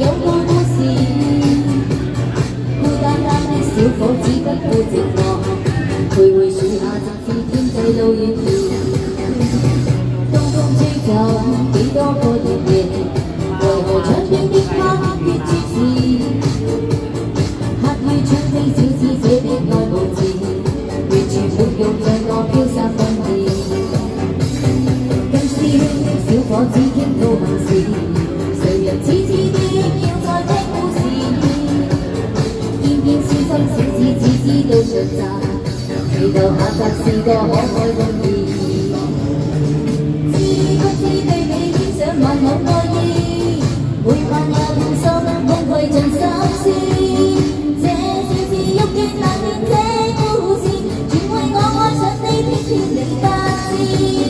有個故事，孤單單的小伙子不顧寂寞，徘徊樹下直至天際路遠遙。東風吹走幾多個日夜，為何長短的他決絕時，黑於窗飛小子這的愛無字，完全沒用像我飄散分離。跟師兄的小伙子傾吐行事，誰人痴痴的要再聽故事？偏偏師生小子只知道長澤，祈求下集是個可愛夢兒。知不知對你牽上萬縷愛意，每晚也滿心空費盡心思。這小子欲斷難斷這故事，全為我愛上你，偏偏你不知。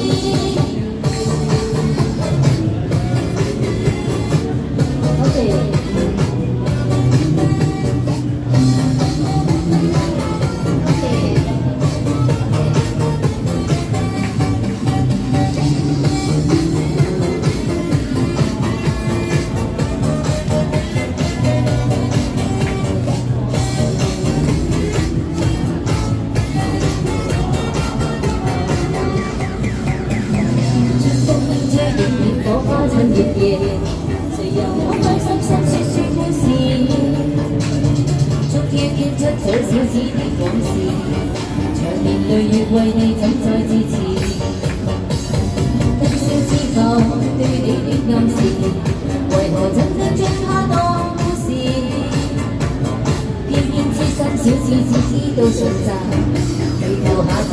夜夜，誰又可將心聲説故事？終於傾出這小子的往事，長年累月為你怎再支持？今宵知否對你的暗示，為何怎的將它當故事？偏偏痴心小子只知道長澤，祈求下集